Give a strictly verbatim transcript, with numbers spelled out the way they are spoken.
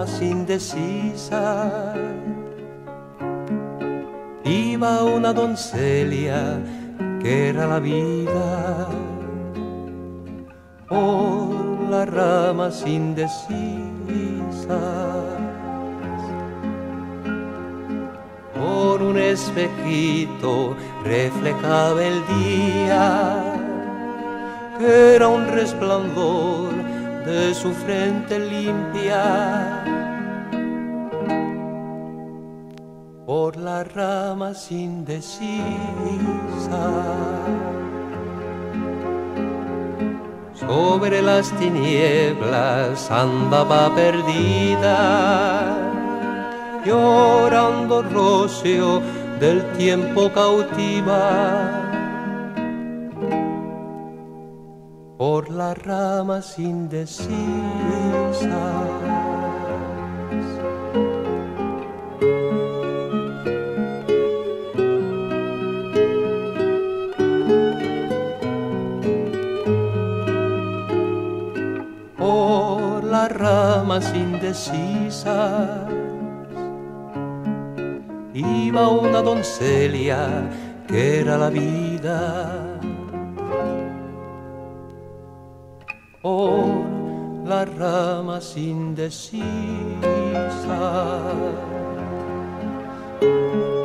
ramas indecisas iba una doncella que era la vida. Por las ramas indecisas, por un espejito reflejaba el día, que era un resplandor de su frente limpia. Por las ramas indecisas, sobre las tinieblas andaba perdida, llorando rocío del tiempo cautiva. Por las ramas indecisas. Por las ramas indecisas iba una doncella que era la vida. Por las ramas indecisas.